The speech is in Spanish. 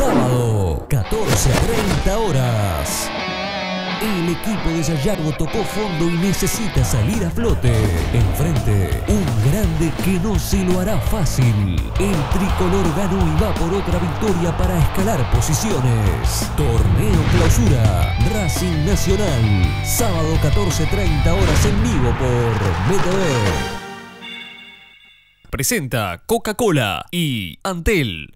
Sábado, 14 a 30 horas. El equipo de Sayago tocó fondo y necesita salir a flote. Enfrente, un grande que no se lo hará fácil. El tricolor ganó y va por otra victoria para escalar posiciones. Torneo Clausura, Racing Nacional. Sábado 14:30 horas en vivo por BTV. Presenta Coca-Cola y Antel.